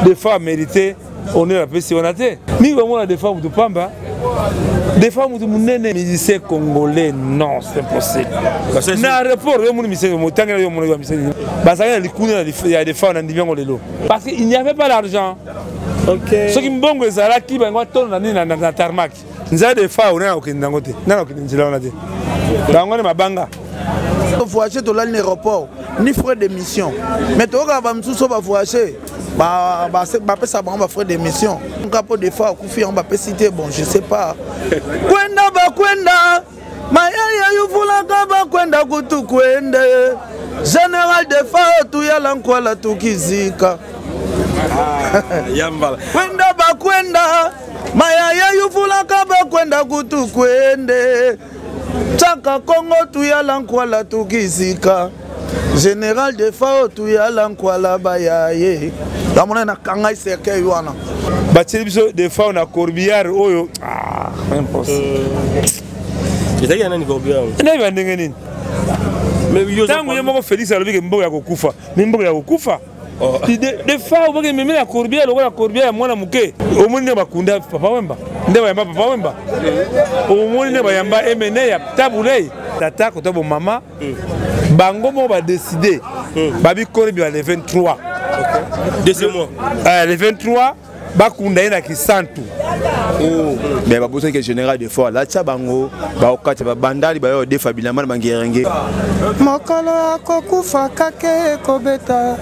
des fois mérité on est la PC on a été mais vraiment la des fois vous pamba des fois vous munene musicien congolais non c'est impossible na rapport yo mun musicien mo tangela yo mun musicien basanga likuna il y a des fois on a dit bien lelo parce qu'il n'y avait pas l'argent. OK ce qui mbongo ezala ki bango tona na tarmac nza des fois on a aucun dangote na aucun nzela on a dit bango ne mabanga voyager dans l'aéroport ni frais d'émission mais to ka ba msuso ba voyager ba pesa ba frais d'émission ngapo des fois kufi on ba citer bon je sais pas kwenda ba kwenda mayaya yuvula ka ba kwenda kutu kwende général de fa tu ya lankwala tukizika yambala kwenda ba kwenda mayaya yuvula ka ba kwenda kutu kwende Tchaka Congo tu ya lankwala tukizika Général de Fao tu ya lankwala bayaye Damona na kangai seke yuana Bateli biso de Fao na Corbillard oyo impossible Eza yana ni Corbillard Nde bandenge nini Mais yo tangu yemo Félix alobi ke mboka ya kokufa mais mboka ya kokufa de Fao boke meme na Corbillard lokola Corbillard mwana muke omoni ne bakunda papa wemba nde bayamba papa wemba omoni ne bayamba MNA ya tabulei tata ko tobo mama bango mo ba décider babi Corbillard le 23 deuxième mois le 23 bakunda ina kisantu mais babosa que général de fort là tcha bango ba okati ba bandali ba yo defa bilamana bangirenge mokolo akokufa kake kobeta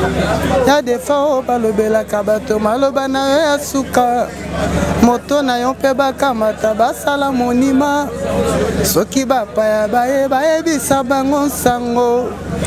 ya defa balobela kabato maloba na yo ya suka moto na yo mpe bakamata basala monima soki bapaya bayebisa bango nsango.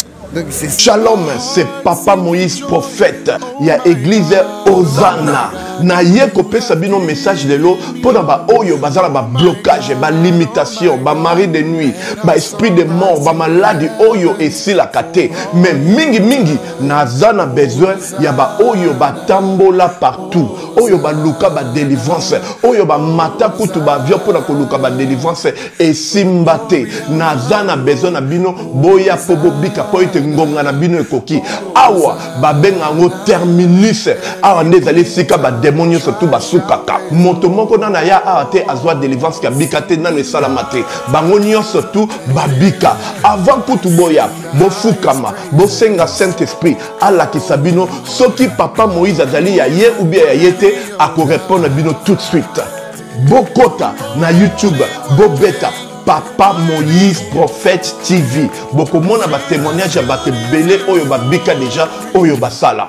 Shalom, c'est Papa Moïse prophète. Il y a église Hosanna. Na yeko pesa bino message de l'eau pour ba oyo bazala ba blocage, ba limitation, ba mari de nuit, ba esprit de mort, ba maladie oyo et si la kate. Mais mingi nazana besoin ya ba oyo ba tambola partout. Oyo ba luka ba délivrance, oyo ba mata kutu ba vio pour na luka ba délivrance et simbate. Nazana besoin na bino boya pobo bika poite ngonga na bino ekoki. Awa ba benga ngo terminus. Awa ndezali sika ba démonio surtout basukaka moto moko na ya ate azwa délivrance ka bikate na ne salamate bango nyonso surtout babika avant kutu boya bo fukama bo senga Saint-Esprit ala kisabino soki Papa Moïse azali ya ye ou bien ya yete ako répondre bino tout de suite bokota na YouTube bo beta Papa Moïse prophète TV boko mona ba témoignage ya ba belé oyo babika déjà oyo basala.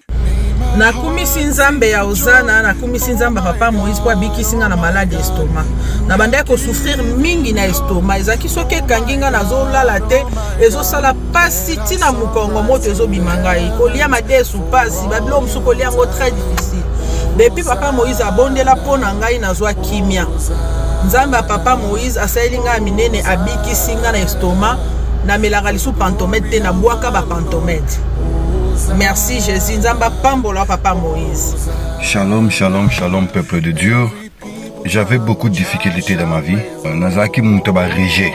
Na kumisi nzambe ya Hosanna na kumisi nzambe Papa Moïse kwa bikisinga na malade estomac na banda ko souffrir mingi na estomac ezaki soke kanginga na zolala te ezosala pasi tina mukongo moto ezobimanga kolia madesu pasi babilo musuko lia ngo très difficile depuis Papa Moïse abondela pona ngai na zwa kimia nzambe ya Papa Moïse asayelinga minene abikisinga na estomac na melaka lisu pantomètre te na bwaka ba pantomètre. Merci Jésus, Nzamba Pambola Papa Moïse. Shalom, shalom, shalom peuple de Dieu. J'avais beaucoup de difficultés dans ma vie. Nazaki Moutaba Régé.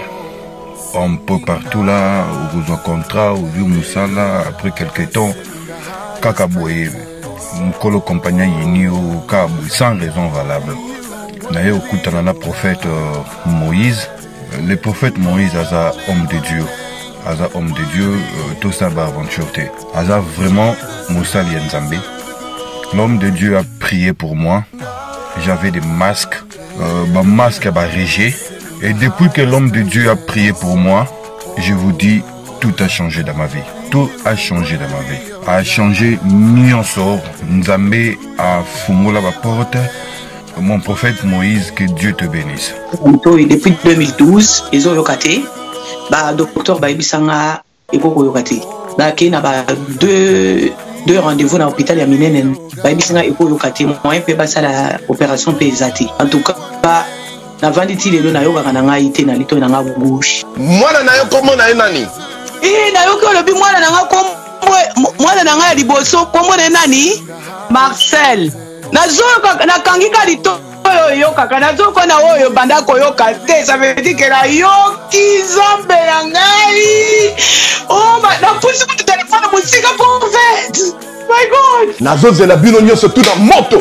Un peu partout là, au besoin contrat, au vieux Moussala, après quelques temps, Kakaboye, Mkolo compagnon Yini au Kabou, sans raison valable. D'ailleurs, au Koutanana prophète Moïse, le prophète Moïse est un homme de Dieu. Aza homme de Dieu, tout ça va aventure. Aza vraiment Moussa Lienzambe. L'homme de Dieu a prié pour moi. J'avais des masques, ma masque a régé. Et depuis que l'homme de Dieu a prié pour moi, je vous dis, tout a changé dans ma vie. Tout a changé dans ma vie. A changé Nyonsor. Nzambe a fumé la porte. Mon prophète Moïse, que Dieu te bénisse. Depuis 2012, ils ont locaté. Bah docteur Baibisanga ekoko yokati ba kina ba deux rendez-vous dans l'hôpital ya minene Baibisanga ekoko yokati moyen pe ba sala opération pesati en tout cas ba na vanditi lelo na yoka na ngai te na lito na nga bouche mwana na yo komo na nani na yo ko lobi mwana na nga komo mwana na nga liboso komo na nani Marcel na zoka na kangika lito yo kaka na zoko na oyo banda koyoka te ça veut dire que la yoki zombe ya ngai oh na pusi ku téléphone musika prophète My God! Nazozela bino nyonso tout dans moto.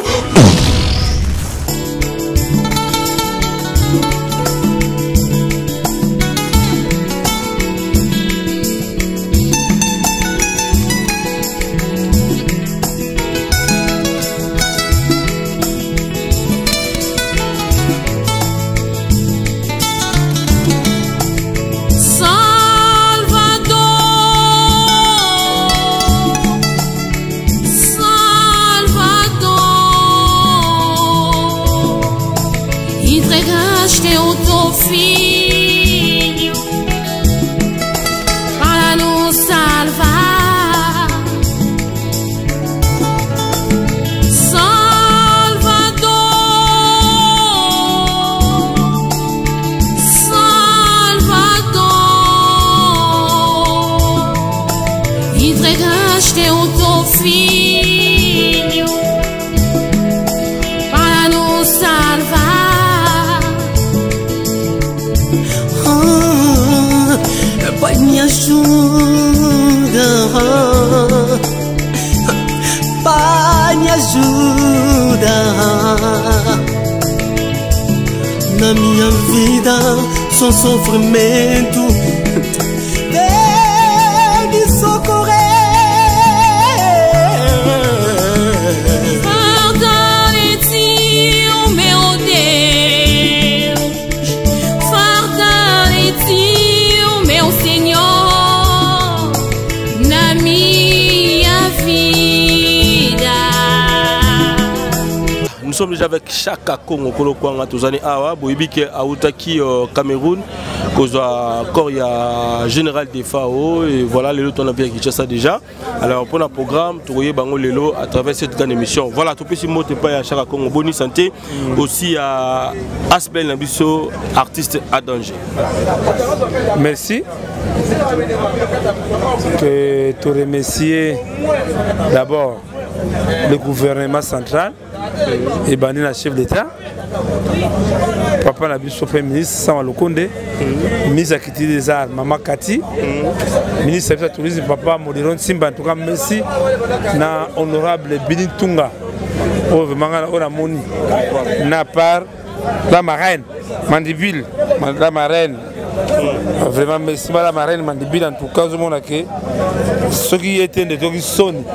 Entregaste o teu filho para nos salvar, Salvador, Salvador. Entregaste o teu filho para nos salvar. Pai, me ajuda, Pai, me ajuda. Na minha vida, só sofrimento. Vem me socorrer. Fortalece o meu Deus, fortalece meu Senhor, na minha vida. Nous sommes déjà avec Chaka Congo Kolokwanga Tozani Awa, Boibike Aoutaki Cameroun, cause encore il y a général des FAO et voilà les lots on a bien ça déjà. Alors pour le programme, tu voyez bango les lots à travers cette grande émission. Voilà tout petit mot te pas à Chaka Congo Boni Santé, aussi à Asbel Nabiso, artiste à danger. Merci. Que te remercier d'abord le gouvernement central et Bani la chef d'État, Papa Nabiso Premier ministre Sama Lokonde, ministre Akiti des Arts, Maman Kati, ministre du Tourisme Papa Modiron Simba. En tout cas, merci na honorable Bini Tunga, au Moni, na par la marraine, Mandibile, la marraine. Vraiment merci madame la reine Mandibile, en tout cas je monde que ceux qui étaient de Togi Sony,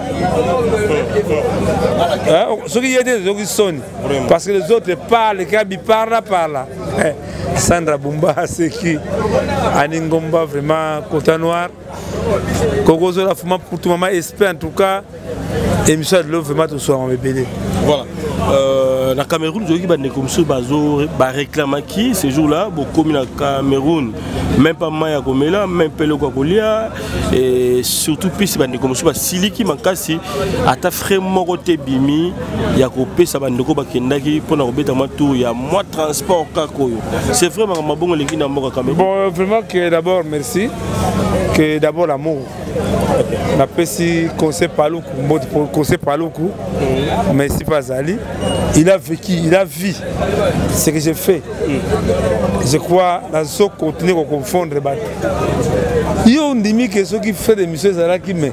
ceux qui étaient de Togi Sony, parce que les autres parlent, les parlent. Sandra Bumba c'est qui Aningomba vraiment Côte Noire, Kogozo la fuma pour tout maman espère en tout cas émission de l'eau vraiment tout soit en bébé. Voilà. Na Cameroun, je dis que bazo ba réclame qui ces jours-là, beaucoup na Cameroun, même pas Maya Komela, même Pelo Kolia et surtout puis c'est comme ça Siliki Makasi ata frère Morote Bimi ya ko pesa bandeko bakendaki pour na robeta matu ya moi transport kakoyo. C'est vraiment mabongo les na mboka Cameroun. Bon vraiment que d'abord merci que d'abord l'amour. Na pesi conseil Paloukou, conseil Paloukou. Merci Pazali. Il a vécu, il a vu ce que j'ai fait. Je crois que nous allons continuer à confondre. Il y a des gens qui font des missions qui me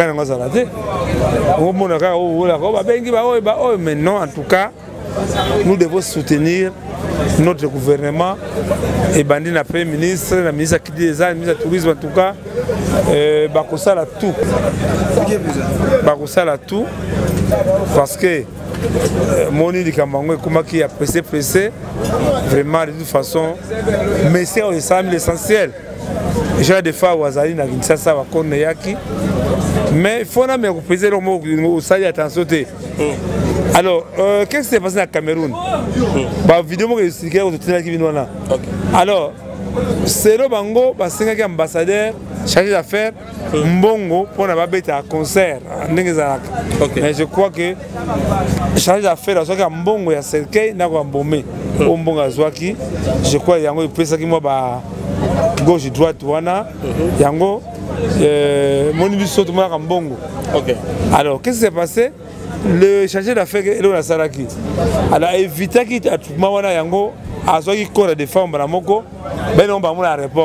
mais non, en tout cas, nous devons soutenir notre gouvernement et Bandi la Premier ministre, la ministre des Arts, la ministre du Tourisme, en tout cas, Bakosa la tout. Bakosa la tout parce que Moni di Kambango qui a pressé, vraiment de toute façon, mais c'est l'essentiel. J'ai des fois où Azali n'a Kinshasa va connaître Yaki, mais il faut me repéser le mot au sali attention. Alors, qu'est-ce qui s'est passé au Cameroun? La vidéo que j'ai expliquée aux autres qui viennent là. Alors, c'est le Bango, parce que ambassadeur chargé d'affaires, Mbongo pour la bête à concert. Mais je crois que chargé d'affaires, parce que Mbongo il y a Serkei, n'a pas bombé. Mbongo Azwaki, je crois qu'il y a un peu ça qui m'a gauche droite wana, yango mon biso tout le Mbongo. Alors, qu'est-ce qui s'est passé? Le chargé d'affaires est là Saraki. Alors éviter qu'il y ait tout le monde yango. Azoki kora de femmes à Moko, ben on va à l'aéroport.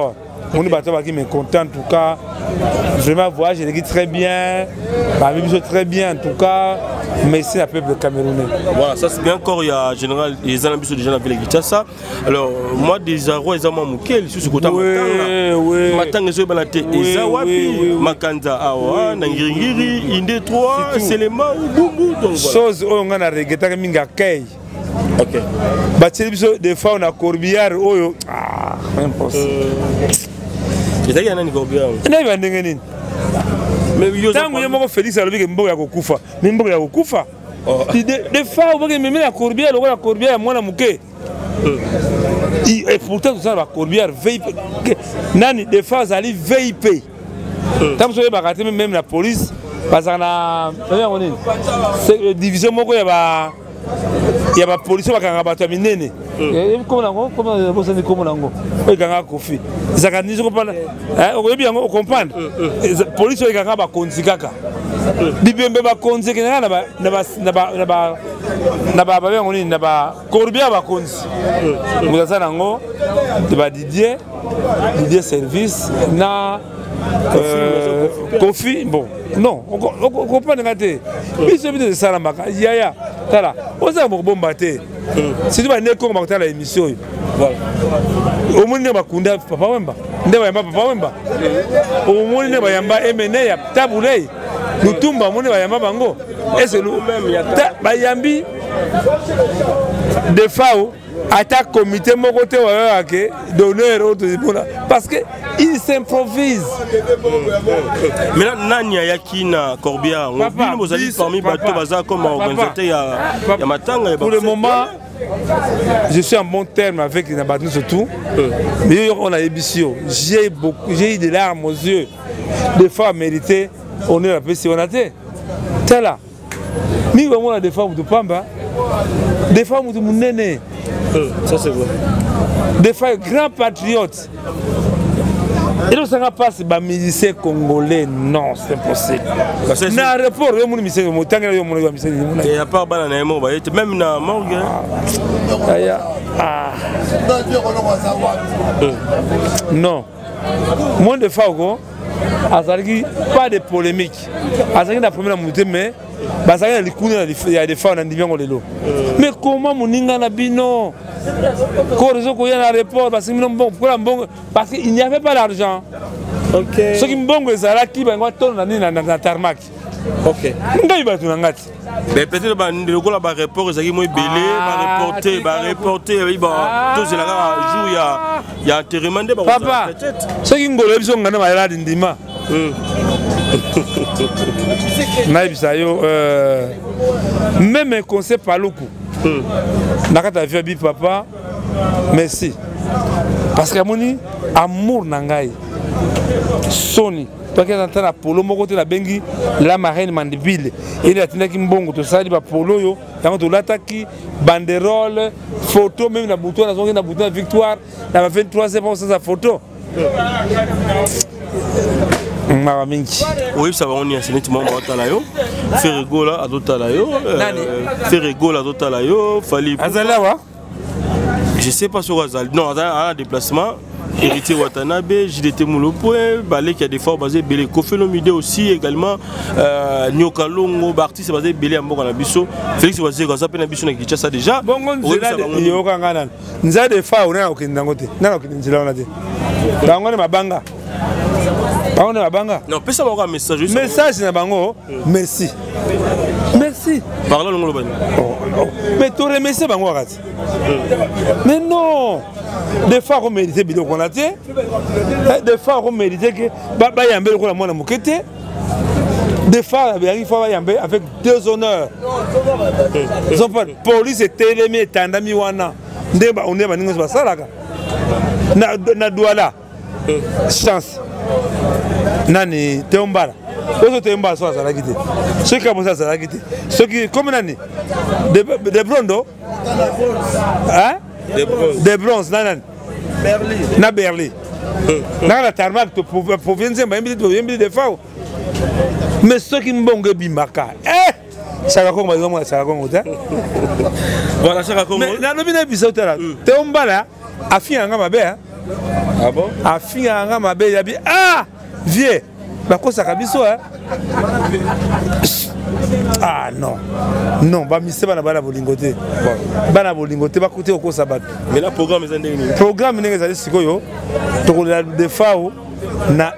On est qui me content en tout cas. Vraiment, voyage, il très bien. Très bien en tout cas. Merci à peuple camerounais. Voilà, ça c'est bien encore. Il y a général, les ambitions déjà dans la ville de Kinshasa. Alors, moi, des arrois, ils ont manqué. Sur ce côté, Matanga, ils ont balaté. Ils ont wapi, Makanda, Awa, Nangirigiri, Inde 3, Selema, Boubou. Chose, on a regretté Minga Kei. Ok. Des fois, on a Corbillard. Ah, impossible. Il y a un Corbillard. Il y a un tant que je Félix a levé que Mboga Kokufa, mais Mboga Kokufa. Des fois, on va me mettre la Corbillard, moi la mouké. Et pourtant, tout ça, la Corbillard, VIP. Nani, des fois, ça arrive VIP. Tant que je vais même la police, parce qu'on a. C'est division, il y a la police qui a battu minene. Comment vous avez comment Kofi. Ça a dit que on comprend. La police qui a battu kaka. Dibembe ba konzi na ba Corbia ba konzi. Muzaza nango de Didier service na Kofi bon non on comprend ngate. Biso de Salamaka yaya tala oza bomba te. Si tu vas ne ko ba la émission. Voilà. Au moins ne ba kunda papa wemba. Nde ba yamba papa wemba. Au moins ne ba yamba MNA ya tabulei. Nous tombons à mon bango. Et c'est nous. Bayambi des fois attaque comité mon côté d'honneur parce que il s'improvise. Mais là Nania Yakina Corbia, vous allez parmi bateau bazar comme organisateur ya matanga. Pour le moment, je suis en bon terme avec les Nabatou surtout. Mais on a émission. J'ai eu des larmes aux yeux. Des fois mérité. On est la paix si on a été. C'est là. Nous avons des femmes de Pamba, des femmes de Mounene. Ça c'est vrai. Des femmes grands patriotes. Et nous ne pas si les musiciens congolais, non, c'est impossible. Dans l'aéroport, il y a des musiciens congolais. Il n'y a pas de banane, même dans la morgue. Non. Moins de femmes. Pas de polémique. Il la première montée, mais il y a des femmes dans le lot. Mais comment mon n'a bino? Parce qu'il n'y avait pas d'argent. Ce qui me bon, c'est qui va dans la tarmac. Ok. Mais peut-être que le rapport, il va reporter, tous les jours, il y a un enterrement de papa. Ce qui me sont malades indima. Même un conseil par le coup. Nakata vie papa, merci. Parce que mon amour nangai. Sony. Toi qui es en train de polo, mon côté la bengi, la marraine mandibile. Il y a des gens qui sont en polo, il y a des attaques, banderole, photo, même la bouton, la bouton de victoire, la 23e sa photo. Oui, ça va, on y a c'est nettement batalayo. Faire rigoler à d'autres talayo. Faire rigoler à d'autres talayo. Fallait. Azalawa. Je sais pas sur Azal. Non, un déplacement. Héritier Watanabe, JDT Moulopoe, Balé qui a des fois basé Belé Kofelomide aussi également, Nyokalongo, Barti c'est basé Belé Ambo Kanabiso, Félix basé comme ça, Penabiso n'a quitté ça déjà. Bon, on a des Yokanganan. Nous avons des fois on est au Kindangote, non, au Kindangote. Dans on est ma banga. On est ma banga. Non, peut ça avoir un message. Message na bango, merci. Merci. Parlons le Lobani. Mais tu remercies bango arati. Mais non. Des fois on mérite bidon qu'on a été. Des fois on mérite que baba yambe ko la mona mokete. Des fois il faut yambe avec deux honneurs. Ils ont pas police était les tandami wana. Ndeba on est ba ningo basalaka. Na douala. Chance. Nani Teombala. Ozo Teombala so azala kité. Ceux qui commencent à azala kité. Ceux qui comme nani de Brondo. Hein? De bronze nani? Berli. Na Berli. Na la tarmac to province ba yembi de fao. Mais ceux qui mbonge bimaka. Ça va comme ça va comme ça. Voilà ça va comme. Mais na no bina bisauta. Teombala afia nga mabe hein. Ah bon? Afinga nga mabe yabi ah vieux. Bakosaka biso hein. Ah non. Non, ba mise bana bana bolingote. Bana bolingote ba côté okosa bato. Mais la programme est ndenge. Programme ndenge ezali sikoyo. Tokola defao na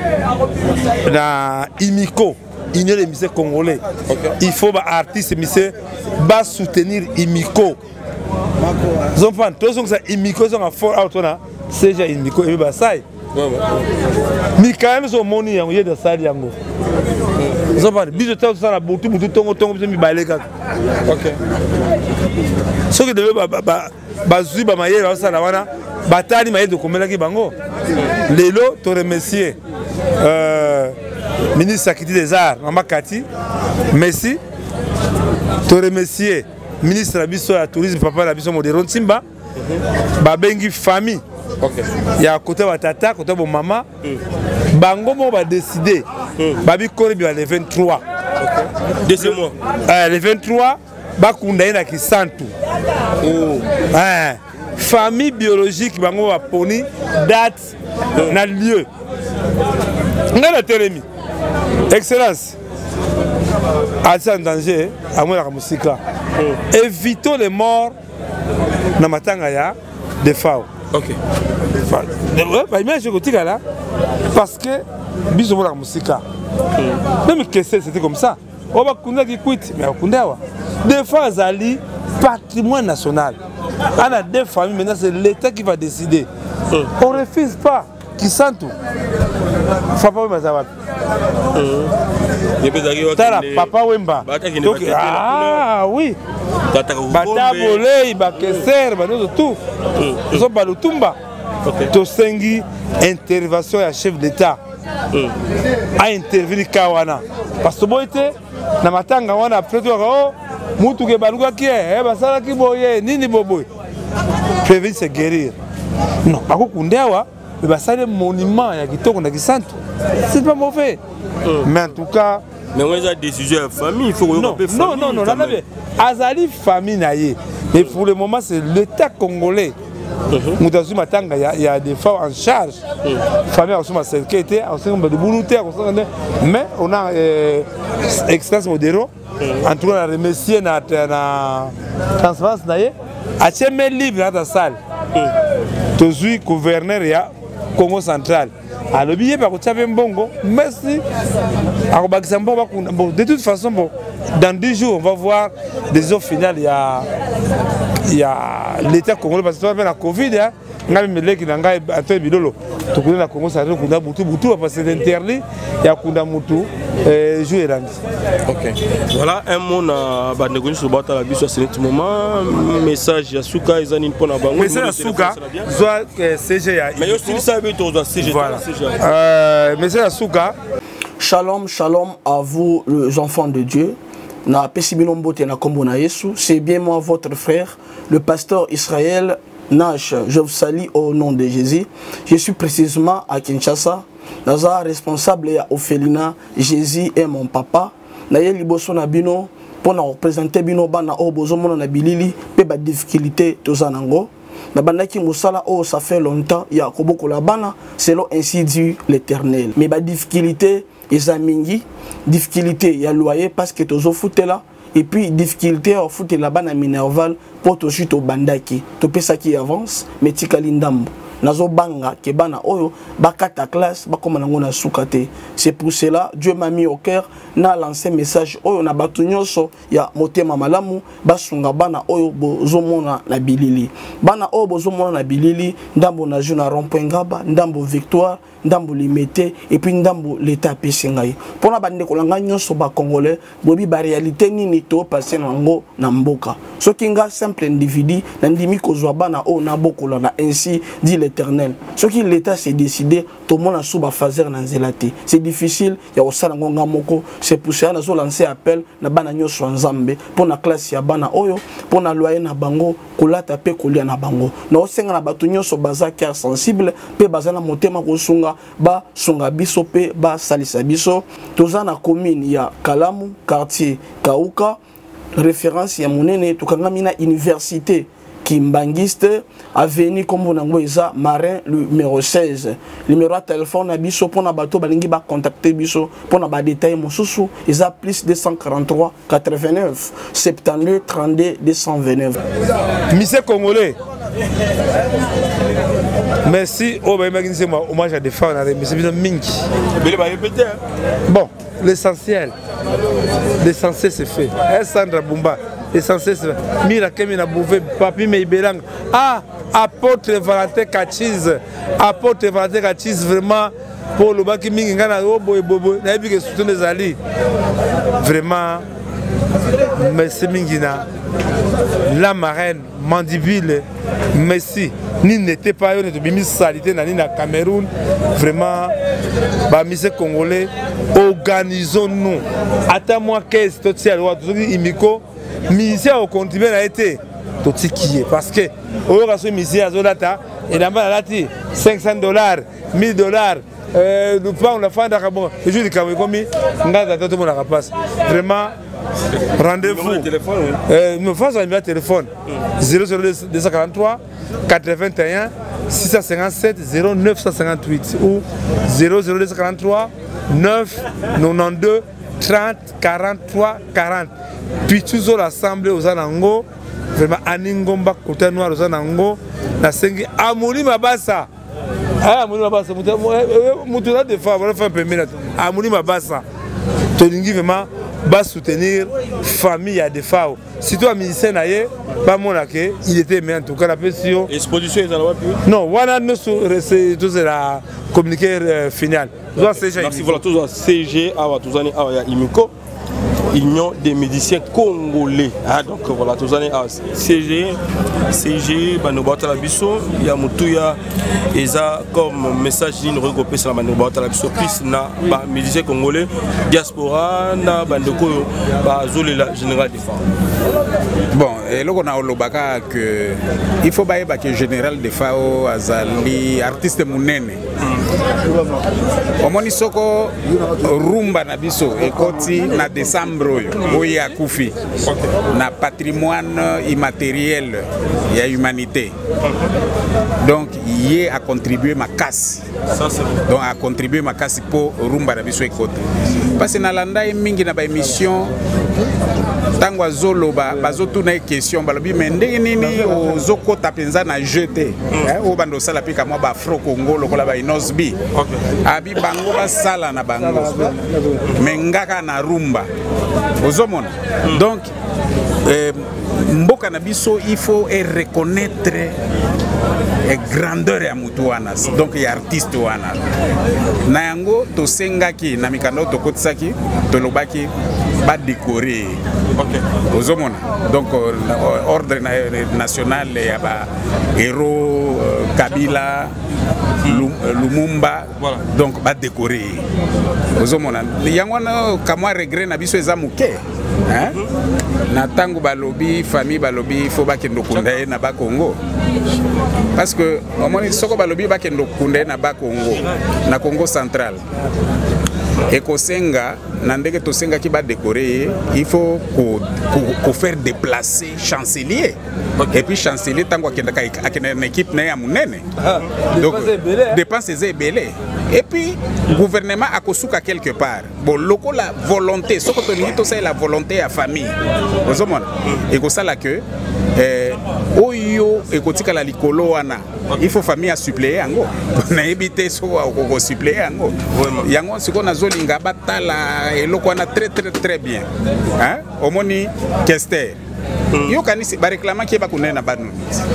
Imiko, Union des musiciens congolais. Okay. Il faut ba artiste musicien ba soutenir Imiko. Ils ont fait tous ça Imiko sont à fort autona. C'est déjà Imiko et ba sai. Mais quand même son moni yango de sali yango. Ils ont pas biso tout ça la botu tongo mi balé kaka. OK. Ce que devait ba zui ba mayela ça la wana batali maye de komela ki bango. Lelo to remercier ministre Sakiti des Arts Mamakati. Merci. To remercier ministre Abisso ya tourisme papa Abisso Modéron Simba. Ba bengi famille. OK. Ya côté wa tata, côté bon maman. Bango mo ba décider. Babi Koribi le 23. OK. Deuxième mois. Le 23 ba kunda ina kisantu. Oh. Famille biologique bango ba poni date na lieu. Ngana Télémi. Excellence. Alsa en danger à moi la musique. Évitons les morts na matanga ya de FAO. OK. Bah imagine que tu là parce que biso la musique. Même que c'était comme ça. On va kunda qui quitte mais on kunda wa. Des fois Zali patrimoine national. On a deux familles maintenant c'est l'État qui va décider. On refuse pas qui sent tout. Faut pas me papa Wemba. Ah oui. Bata bolei bakeser banozo tout. Zo balutumba. To sengi intervention ya chef d'État. A intervenir kawana. Parce que boite na matanga wana après to ko mutu ke baluka ki basala ki boye nini boboy. Prévenir c'est guérir. Non, pas kundewa. Mais bah ça les monuments il y a qui tournent qui sentent c'est pas mauvais mais en tout cas mais on a des sujets de famille il faut non là azali famille naie mais pour le moment c'est l'État congolais Moutazu Matanga il y a des femmes en charge famille en sécurité en de boulouter mais on a Excellence Modéro en tout cas on a remercié na transparence naie a chemé libre dans la salle tozui gouverneur ya Congo central. Alors bien par contre bongo merci. De toute façon bon dans 10 jours on va voir des offres finales il y a l'État congolais parce que la Covid hein ngami meleki na ngai Antoine Bilolo to kunda na Congo central kunda butu parce que c'est interdit il y a kunda mutu jouer là. OK. Voilà un mot na ba négocier sur bata la biso à ce moment message ya suka ezani pour na bango message ya suka zoa CG ya mais aussi ça veut to CG voilà message ya suka shalom shalom à vous les enfants de Dieu. Na pesibino mbote na kombo na Yesu, c'est bien moi votre frère le pasteur Israël Nash, je vous salue au nom de Jésus. Je suis précisément à Kinshasa. Naza responsable ya Ophelina, Jésus est mon papa. Naye liboso na bino pour représenter bino bana o bozo mona na bilili pe ba difficulté tozanango. Na bandaki musala o ça fait longtemps ya koboko la bana selon ainsi dit l'Éternel. Mais ba difficulté ezamingi, difficulté ya loyer parce que tozo foutela. Et puis difficulté à foutre là-bas na Minerval pour to chute au bandaki to pesa qui avance mais tikali ndambo nazo banga ke bana oyo bakata classe bakoma nango na sukate. C'est pour cela Dieu m'a mis au cœur na lancé message oyo na batu nyonso ya motema malamu basunga bana oyo bozomona na bilili bana oyo bozomona na bilili ndambo na juna rond-point Ngaba ndambo Victoire ndambo limité et puis ndambo l'état pesingai pona bande kolanga nyonso ba congolais bobi ba réalité nini to passer nango na mboka soki nga simple individu na ndimi kozwa bana o na bokola na ainsi dit l'Éternel soki l'état s'est décidé to mona suba fazer na nzelate c'est difficile ya osala ngonga moko c'est pour ça nazo lancer appel na bana nyonso nzambe pona classe ya bana oyo pona loyer na bango kolata pe kolia na bango na osenga na batu nyonso baza cœur sensible pe bazana motema kosunga ba sunga biso pe ba salisa biso toza na commune ya Kalamu quartier Kauka référence ya monene tokanga mina université Kimbangiste, avenue comme on a Marin, le numéro 16. Le numéro de téléphone à Bisso pour na bateau, balingi ba contacter Bisso pour na ba détail mon sous ils a plus 243 89 72 32 229. Monsieur Congolais. Merci. Oh, bah, imaginez-moi, hommage à des femmes, mais c'est bien minki. Bon, l'essentiel c'est fait. Sandra Bumba, l'essentiel c'est fait. Mira Kemina Bouvé, Papi Meibelang. Ah, apôtre Valentin Kachiz. Apôtre Valentin Kachiz, vraiment, pour le baki Mingana, Obo et Bobo, Nabi qui soutient les alliés. Vraiment, merci Mingina. La marraine, Mandibule, merci. Ni n'était pas une de salité dans le Cameroun. Vraiment, monsieur Congolais, organisons-nous. Attends-moi qu'est-ce que tu as dit, Imiko, ministère au continent a été tout ce qui est. Parce que, au lieu de ce ministère à Zolata, il a mal à $500, $1000. Nous parlons de la fin d'Arabon. Je dis que nous avons tout le monde passe. Vraiment, rendez-vous. Nous faisons un numéro de téléphone 00243 81 657 0958 ou 00243 9 92 30 43 40. Puis toujours l'assemblée aux Anango, vraiment Aningomba, Côte Noire aux Anango, la Sengi, Amouli Mabassa. Ah, Amouli Mabassa, Moutoula de fois, voilà, faire un peu minute. Amouli Mabassa, Tolingi vraiment. Va soutenir famille à des FAO. Si toi, ministère naïe, pas mon accueil, il était mais en tout cas la pression. Exposition, ils en ont plus. Non, voilà, nous c'est la communiqué final. Merci, voilà, tout ça, CG, tous années, Imiko, Union des médecins congolais. Ah, donc voilà, tous années, CG, Banobata Labiso, il y a Moutouya, et ça, comme message, il regroupe sur la Banobata Labiso, plus na médecins congolais, diaspora, na Bandoko, Zolé, la général des femmes. Bon, et là, on a olobaka que il faut bailler que général des FAO, Azali, artiste Mounene. Omoni soko rumba na biso ekoti na décembre oyo akufi na patrimoine immatériel ya humanité. Donc il a contribué ma casse. Donc a contribué ma casse pour rumba na biso ekoti. Parce que na landa mingi na ba émission tango azoloba bazotuna question balobi mende nini ozokota penza na jeté o bando sala pika mwa ba afro Congo lokola ba inosbi abi bango ba sala na bango mengaka na rumba ozomona. Donc mboka na biso il faut reconnaître grandeur ya mutu wana, donc ya artiste wana na yango tosengaki na mikando tokotisaki tolobaki ba décorer. OK, ozomona. Donc ordre national ya ba héros Kabila, Lumumba, voilà. Donc ba décorer ozomona yango na kamwa regret na biso eza muke hein na tango balobi famille balobi faut ba kendo kundaye na ba Congo. Parce que au moins soko balobi ba kendo kundaye na ba Congo, na Congo central. Et Kosenga, nandeke tosenga qui va décorer, il faut qu'on faire déplacer chancelier. Okay. Et puis chancelier tant qu'il y a une équipe n'a munene. Donc dépenses est belé. Et puis gouvernement a kosuka quelque part. Bon loko la volonté, ce que tu dis c'est la volonté à famille. Vous voyez et que ça là que oyo ekotika la likolo wana. Il faut famille à suppléer ango. Na éviter so ko suppléer ango. Yango siko na zolinga batala eloko wana très bien. Hein? Omoni Kester. Yo kanisi ba réclama ki ba kunena banu.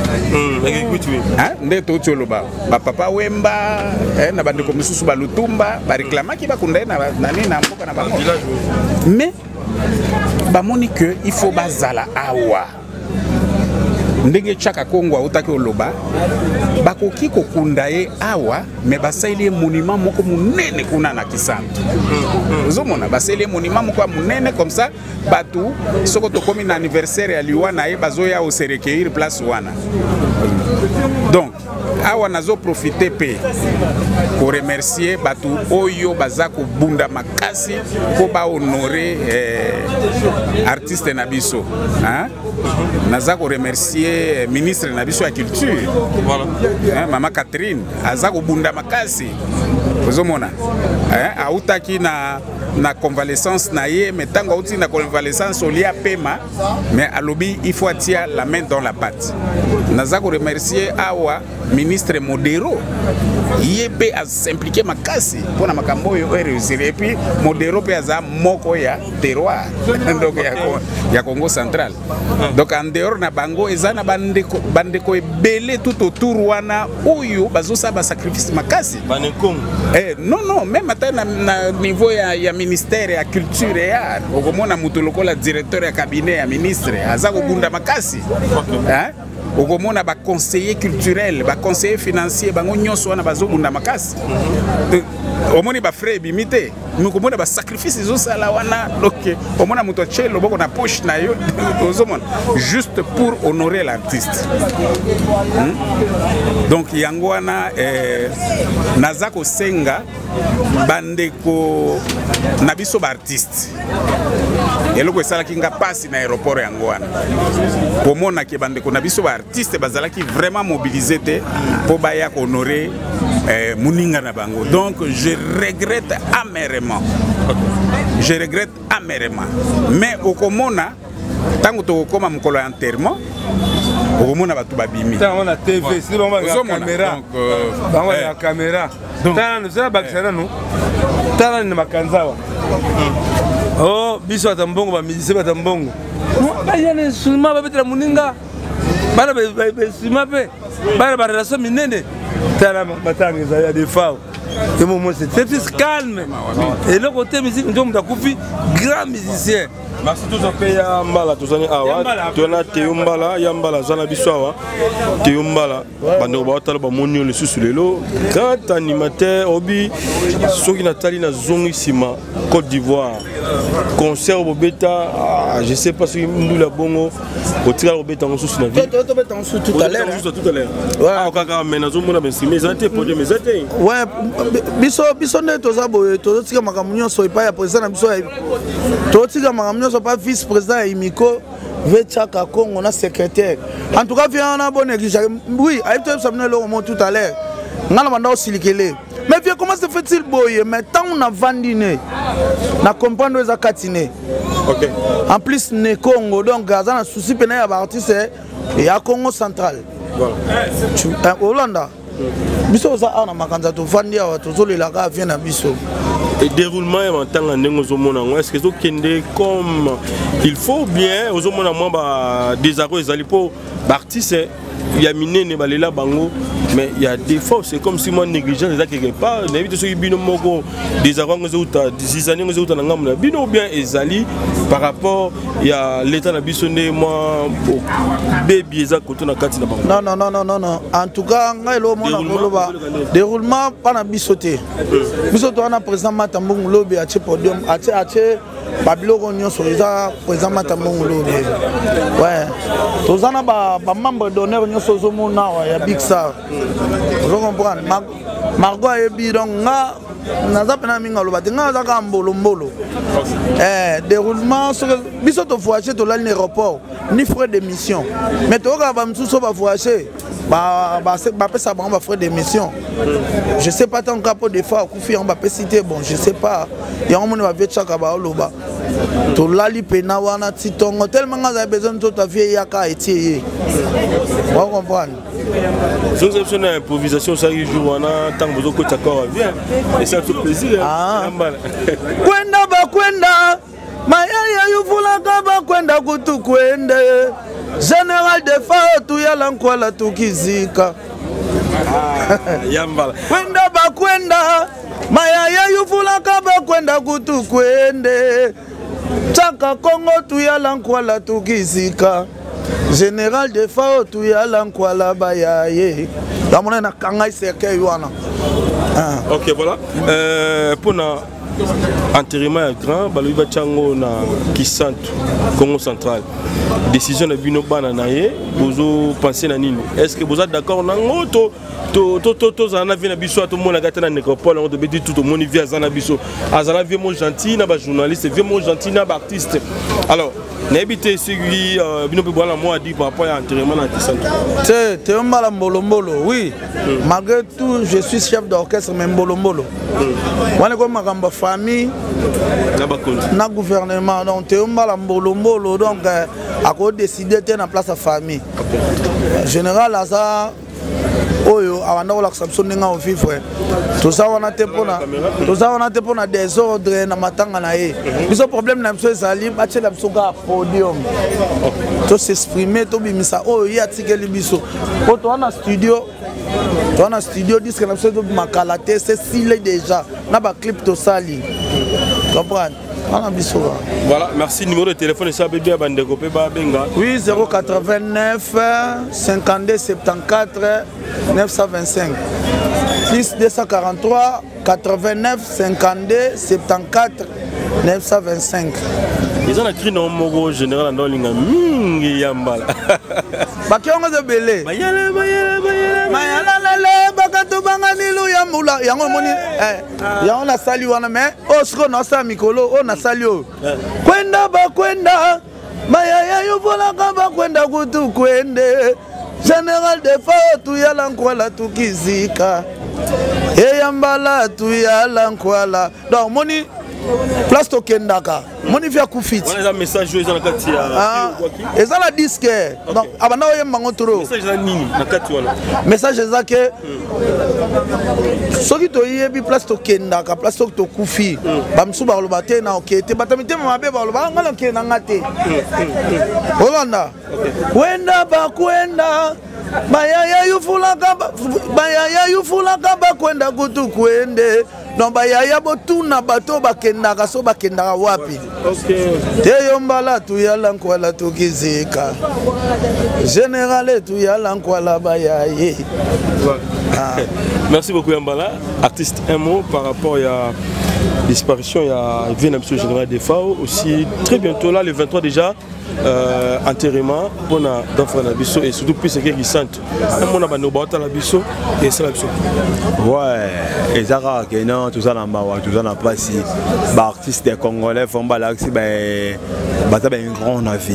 Hein? Ndeto tsholoba. Ba papa Wemba, na bande ko misusu ba Lutumba, ba réclama ki ba kunena nani na mboka na bango. Mais ba moni que il faut bazala awa. Ndenge chaka Kongo utaki oloba ba bakoki kokunda ye awa me basali ye monument moko munene kuna na Kisantu ozomona basali ye monument moko munene comme ça bato soko tokomi na anniversaire ya liwa na ye bazoya au se recueillir place wana. Donc awa nazo profiter pe pour remercier bato oyo bazako bunda makasi ko ba honorer artiste na biso hein. Nazako remercier ministre na biso ya culture voilà hein, mama Catherine azako bunda makasi ozomona hein, autaki na convalescence na ye mais tango auti na convalescence olia pema mais alobi il faut tirer la main dans la pâte. Nazako remercier awa ministre Modero yebe a s'impliquer makasi pona makambo yo réussir et puis Modero pe aza moko ya terroir donc ya Congo central. Donc en dehors na bango ezana bandeko ebele tout autour wana oyo bazosa ba sacrifice makasi banekom non même ata na niveau ya ministère ya culture ya okomona mutu lokola directeur ya cabinet ya ministre aza ko bunda makasi hein. Okomona ba conseiller culturel, ba conseiller financier, bango nyonso wana bazobunda makasi. Omoni ba frais bimité, okomona ba sacrifice zo sala wana donc omona muto chelo boko na poche na yo ozomona juste pour honorer l'artiste. Donc yango wana nazako senga bandeko na biso ba artiste. Eloko esala kinga pasi na aéroport yango wana. Pomona ke bandeko na biso ba artiste bazalaki vraiment mobilisé pour baya honorer muninga na bango. Donc je regrette amèrement. Je regrette amèrement. Mais okomona tango to koma mukolo enterrement okomona batu babimi. Tango na TV, si bon ba caméra. Bango ya caméra. Tango nous ça bakisana nous. Tango na makanzawa. Oh, biso atambongo ba musicien batambongo. Ba yana suma ba betela muninga. Bana be suma pe. Bana ba relation minene. Tala batanga za des fois. Et moment c'est calme. Et le côté musique nous sommes d'akufi grand musicien. Merci tous à payer Mbala tous années awa. Tu as Teumbala, Yambala zana biswawa. Teumbala. Bando ba tala ba monyo le sous le lot. Grand animateur obi soki natali na zongi sima Côte d'Ivoire. Concert au bêta, je sais pas si nous la bongo au tir au bêta en sous na vie. Tout à l'heure. Ouais, au kaka menazo mona ben mes até pour mes até. Ouais, biso ne toza boye tozo tika makamunyo so ipa ya président na biso to tika makamunyo so pas vice président Imiko Vechaka Congo na secrétaire. En tout cas vient on a bonne église. Oui, a été ça le moment tout à l'heure. Ngala manda osilikele. Mais viens comment se fait-il boye mais tant on a vendiné na comprendre les akatine. OK. En plus ne Congo donc gaza na souci pena ya artiste et à Congo central. Voilà. Hollanda. Biso za ana makanza to vandia wa to zolela ka vient na biso. Et déroulement en tant que est-ce que vous kende comme il faut bien aux hommes moi des arros les alipo artistes il y a miné ne balela bango mais il y a des fois c'est comme si moi négligent les quelque part n'invite ceux qui bino moko des arros les autres 10 années les autres na ngam na bino bien ezali par rapport il y a l'état na bisonné moi baby eza côté na kati na bango non en tout cas ngai lo mona koloba déroulement pas na bisoté bisoto na président Matambongo lobi a podium a babiloko nyonso eza président Matambongo lobi ouais tozana ba membre d'honneur nyonso zomona ya Big Star vous comprenez Margot ebi donc nga naza pena minga loba te nga za ka mbolo déroulement biso to voyager to l'aéroport ni frais d'émission mais to ka ba msuso ba voyager ba pesa ba frais d'émission je sais pas tant capo des fois kufi on va citer bon je sais pas ya on va Vechaka ba loba to lali pena wana titongo tellement nga besoin de ta vie yaka etie vous comprenez. Vous avez une improvisation, ça y joue, on a tant que vous d'accord bien. Et ça fait plaisir. Kwenda ba kwenda, mayaya yufula kaba kwenda kutu kwende. Général de Fao tu ya lankwala tukizika. Yambala. Kwenda ba kwenda, mayaya yufula kaba kwenda kutu kwende. Chaka Congo tu ya lankwala tukizika. Général de Fao tu ya lankwala bayaye dans mon kangai cercueil wana. OK, voilà. Pour enterrement à grand balobi chango na Kisantu Congo central. Décision de bino bana naye bozo penser na nini? Est-ce que vous êtes d'accord na ngoto to zana vient na biso to mona gata na nécropole on doit dire tout le monde vient zana biso. Azala vient mon gentil na ba journaliste, vient mon gentil na ba artiste. Alors, n'habitez celui bino pe bola moi dit par rapport à enterrement na Kisantu. C'est un mal mbolombolo, oui. Malgré tout, je suis chef d'orchestre mais mbolombolo. Wana ko makamba famille na gouvernement donc te mbala mbolombolo donc a ko décider te na place à famille. Général Lazare oyo awanda ko la Samson nga au vivre. Tout ça on a te pona désordre na matanga na ye. Biso problème na biso ezali bache la biso ka podium. To s'exprimer to bimisa oyo ya tikeli biso. Ko to na studio disque na biso to makalate c'est s'il déjà na ba clip to sali. Comprendre? Voilà, merci. Numéro de téléphone, ça bien bandeko pe ba benga. Oui, 089 52 74 925. 6 243 89 52 74 925. Ils ont écrit dans mon général dans linga mingi yambala. Bakiongo de belé. Mayala bakato banganilu yambula yango moni yango na sali wana mais osiko na sa mikolo o na sali o. Kwenda bakwenda mayaya yuvola kamba kwenda kutu kwende. Général de fa tu yala nkwala tukizika. Yambala tu yala nkwala. Donc moni place to kendaka moni via kufit on a un message ils ont la kati et ça la disque donc abana oye mango toro message za nini na kati wana message za ke soki to yebi place to kendaka place to kufi bamsu ba loba te na okete batamite mabe ba loba ngala ke na ngate olanda kwenda ba kwenda bayaya yufula kaba kwenda kutu kwende non bayaya botuna bato bakendaka so bakendaka wapi te yombala tu yala nkwala tukizika général tu yala nkwala bayaye. Merci beaucoup Yambala. Artiste, un mot par rapport à disparition, il y a Vien Monsieur Général des FAO aussi très bientôt là le 23 déjà enterrement pour d'enfants la biso et surtout plus ce qui sentent on a bano bata la biso et ça la biso ouais et ça que non tout ça tout ça n'a pas si bah artistes congolais font balaxi bah ça un grand avis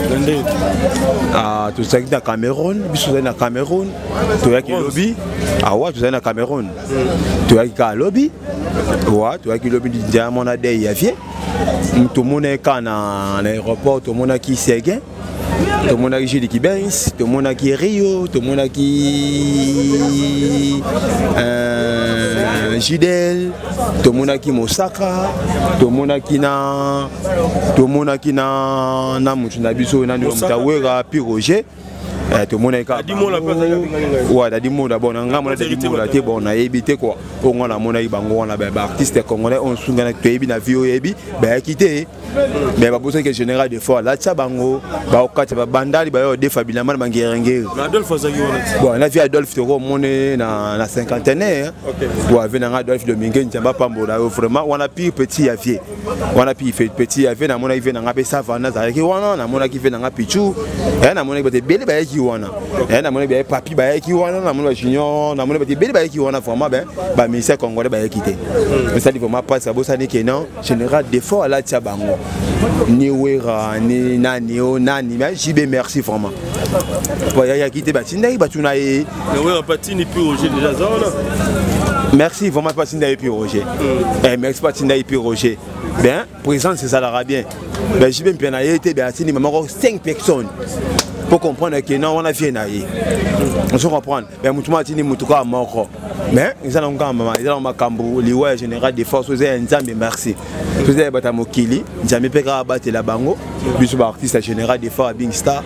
ah tout ça qui dans Cameroun biso dans Cameroun tout y a qui lobby ah ouais tout ça dans Cameroun tout y a qui lobby ouais tout y a qui lobby diamant a des yavier tout le monde est à l'aéroport, tout le monde qui Séguin, tout le monde qui Gilles Benz, tout le monde qui Rio, tout le monde qui Gidel, tout le monde qui Mosaka, tout le monde qui na Mutunabiso, na Mutawera, puis Roger. Tout le monde est capable. Ouais, d'abord d'abord on a bon on a évité quoi. On a mon bango on a artiste congolais on sungana toyebi na vie oyebi ba quitter mais ba bossa que général de fois là tsa bango ba okati ba bandali ba yo defabila man bangerengere. Adolphe Zagi on bon on a vu Adolphe Toro moné na cinquantenaire. OK. Ouais, venant Adolphe Domingue Ntamba Pambola vraiment on a pire petit avier. On a pire petit avier na mona vient na pesa vana za ki wana na mona ki vient na pichu. Et na mona ba bele ba ki wana et na mona ba papi ba ki wana na mona junior na mona ba bele ba ki wana vraiment ba ministère congolais ba quitter mais ça dit vraiment pas ça bossa ni kenan général des fois là tia bango ni wera ni nani o nani mais JB merci vraiment il y a quitté ba tindai ba tuna e wera patini puis Roger déjà ça merci vraiment pas tindai puis Roger merci pas tindai puis Roger bien présent c'est ça la bien ben JB mpena été ba tini maman 5 personnes pour comprendre que non on a fait naïe on se comprend mais mutuka tini mutuka moko mais ils ont ngamba ils ont makambo liwa général des forces aux nzambe merci tous les batamokili nzambe peka battre la bango biso ba artiste général des forces Big Star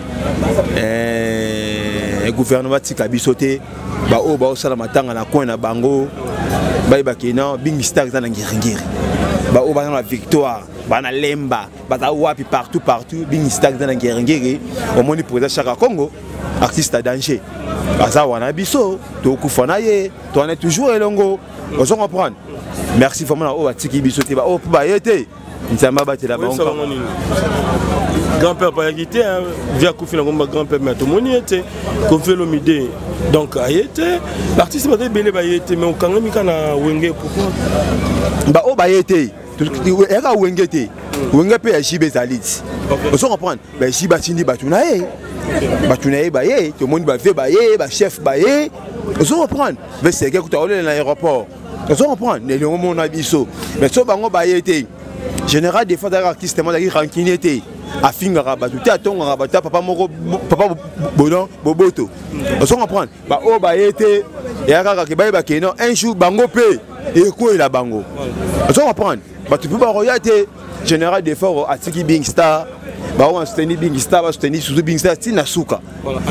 et gouvernement tika bisoté ba o ba osala matanga na coin na bango ba bakina Big Star za na ngirengire ba o ba na victoire bana lemba bata wapi partout Big Star za na ngirengire au moni pour chaque Congo artiste à danger aza wana biso tokufa na ye to on est toujours elongo ozo comprendre merci vraiment o atiki biso te ba o ba yete nzamba batela bango grand-père pas quitté via Koufina comme grand-père mais tout le monde était Kofi Olomide donc a été l'artiste va belé ba été mais au Kangami kana wenge pourquoi ba o ba été eka wenge te wenge pe ya jibe zalit on se comprendre ba jiba tindi batuna e batuna e ba ye tout le monde ba ve ba ye ba chef ba ye on se comprendre mais c'est que tu as allé dans l'aéroport on se comprendre les gens na biso mais so bango ba été général des fois d'artiste moi qui rankinité a fingara batuta tonga batuta papa moko papa bodon boboto on se comprend ba o ba été et aka ke ba keno un jour bango pe et ko la bango on se comprend batu ba royauté général des fois atiki Bing Star ba on soutenir Bing Star ba soutenir sous Bing Star tina suka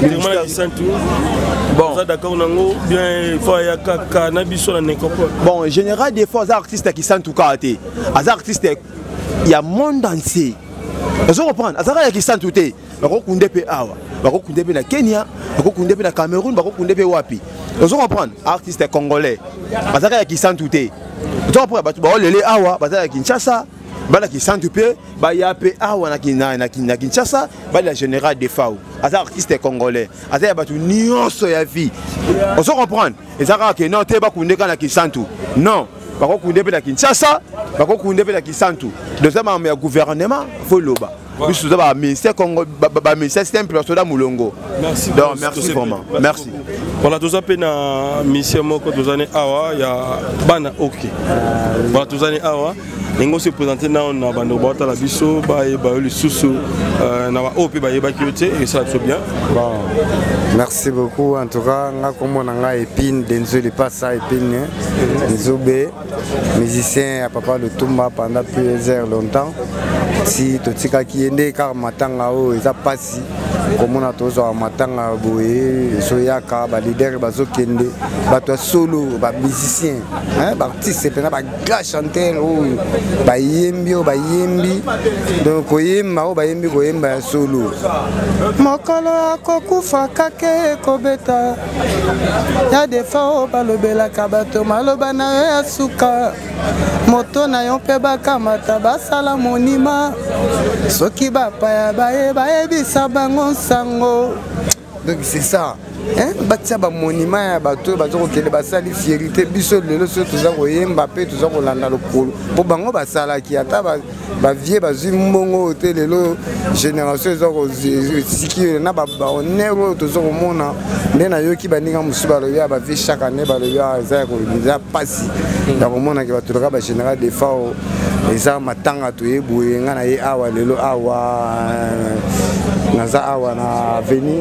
bon ça d'accord nango bien il faut ya kaka na biso na nekopol bon général des fois artistes qui sont tout karaté az artistes il y a monde entier on reprendre azaka ya kisantu te bako kunde pe awa bako kunde pe na Kenya bako kunde pe na Cameroun bako kunde pe wapi on reprendre artiste congolais azaka ya kisantu te on reprendre batu ba lele awa bazaka ya Kinshasa bala kisantu pe ba ya pe awa na Kinshasa ba la général de Fao azaka artiste congolais azaka batu nyonso ya vie on reprendre ezaka ke non te ba kunde kana kisantu non bako kunde pe na Kinshasa bako kunde pe na kisantu deuxièmement mais gouvernement faut loba biso za ba ministère Congo ba ministère simple soda mulongo merci donc merci vraiment merci voilà tous appels na mission moko tozane awa ya bana OK voilà tozane awa ningo se présenter na on bando bota la biso ba le susu na ba OP ba yeba kioté et ça se bien bon merci beaucoup en tout cas nga comme on nga épine denzo le pas ça épine nzobe musicien à papa le Tumba pendant plusieurs heures longtemps si totika kiende car matanga o eza pasi comme on a tozo matanga boye so yaka ba leader bazo kende bato solo ba musicien hein ba artiste pena ba grand chanteur o ba yembi o ba yembi donc oyemba o ba yembi ko yemba solo mokolo akokufa kake kobeta ya defa o balobela kabato maloba na ya suka moto na yo pe bakamata basala monima soki bapaya bayebisa bango sango donc c'est ça hein batia ba monument ya bato bazoko kele basali fierté biso lelo so toza koyemba pe toza kolanda lokolo po bango basala ki ata ba vie bazwi mbongo te lelo génération ezoko siki na ba honneur toza komona nde na yoki baninga musu balobi ba vie chaque année balobi za ko za pasi ya komona ke bato ka ba général de Fao eza matanga to yeboye nga na ye awa lelo awa naza awa na veni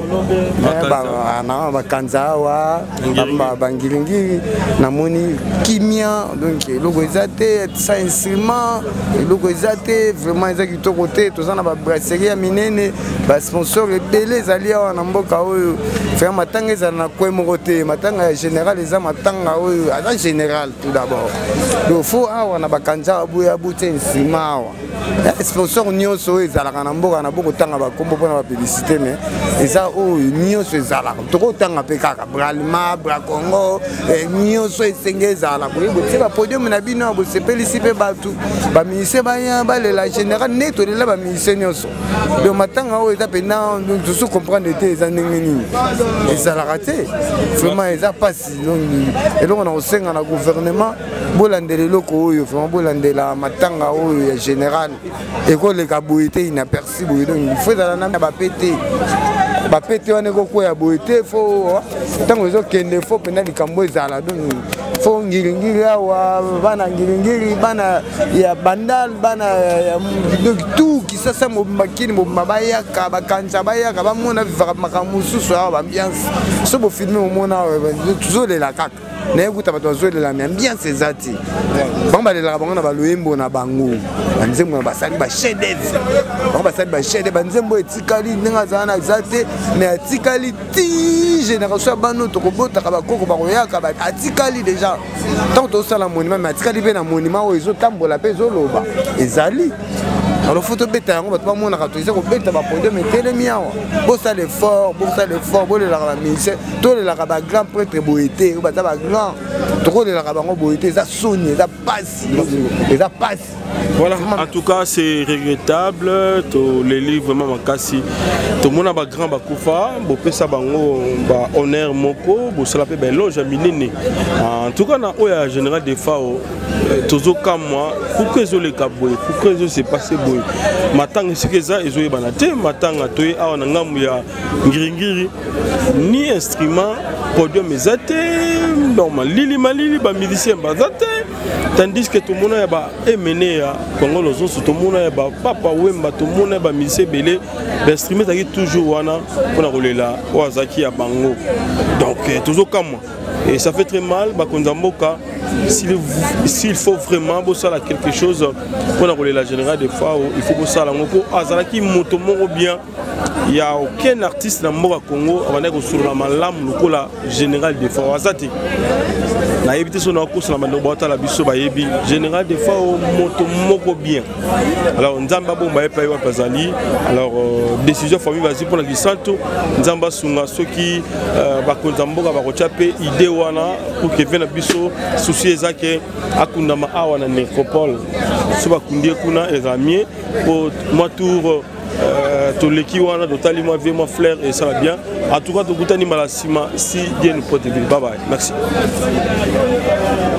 na bakanza awa bangiringiri namoni kimia donc eloko eza te sa instrument eloko eza te vraiment eza kitoko te toza na babrasserie ya minene basponsor ebele ezali awa na mboka oyo faire matanga ezala na kwe moko te matanga ya général eza matanga oyo aza général tout d'abord donc fo awa na bakanza abuya buta instrument awa sponsor nyonso oyo ezalaka na mboka na bokotanga bakombo mpona bapublicité mais eza oyo nyonso ezalaka tokotanga mpe kaka bralma bra congo nyonso esenge ezala boye botie bapodium na bino bosepelisi mpe bato baministre baya balela général nde tolela baministre nyonso donc matanga oyo eza mpena tosu comprendre te eza ndenge nini ezalaka te vraiment eza mpasi eloko na kosenga na gouvernement bolandela eloko oyo vraiment bolandela matanga oyo ya général ekoleka boye te inaperci boye donc il faut ezala na bapete wana ekokwea boye te fo ntango ezokende fo mpena likambo ezala donc fo ngiringiri awa bana ngiringiri bana ya bandal bana donc tout kisasa mobimba kini mobimba bayaka bakanza bayaka bamona vivaka makambo mosusu awa baambiance so bofilme omona tozolela kaka naye kuta bato bazolela mi ambiance eza te bango balelaka bango na baloyembo na bango banzembo na basali bachef d'œuvre bango basali bachef d'œuvre banzembo etikali ndenge azala na eza te mais atikali ti génération ya bano tokobotaka bakoko bakoyaka atikali déjà ntango tozosala monument mais atikali mpe na monument oyo ezotambola mpe ezoloba ezali alors faut tobeta yango bato bamonaka toza kobeta bapodium etelemi awa bosala effort bolelaka baministère tolelaka bagrand prêtre boye te baza bagrand tokolelaka bango boye te eza soni eza pasi. Voilà, en tout cas c'est regrettable, les livres vraiment makasi. Tout le monde a un grand bakoufa, bopesa bango ba honneur moko, bo sala pe beloge minene. En tout cas na oya général des FAO, tozo comme moi, pour que zo le kaboy, pour que zo se passer boy. Matang sikeza ezo yebanate, matang atoye a na ngamu ya ngiringiri ni instrument podium ezate normal lili malili ba musicien bazate. Tandis que tout le monde est émené à Congo, tout le monde est papa Wemba, tout le monde est misé belé, l'instrument est toujours wana pour la rouler là, Wazaki à Bango. Donc toujours comme moi. Et ça fait très mal, Bakonzamboka. S'il faut vraiment bosser quelque chose pour la rouler la générale des fois, il faut bosser la Moko. Azalaki motomo bien. Il n'y a aucun artiste dans le Congo qui a malam la générale des fois. Azati. Na évité son course na mando bota la biso ba yebi général des fois moto moko bien. Alors nzamba bo ba epa wa pazali. Alors décision famille vas-y pour la gisanto nzamba sunga soki ba konzamboka ba kochape idée wana pour que vienne biso souci ezake akunda ma awa na nécropole. So ba kundie kuna ezamie pour moi tour tout l'équipe wana totali moi vie moi fleur et ça va bien. En tout cas, de Goutani Malasima, si Dieu nous protège. Bye bye. Merci.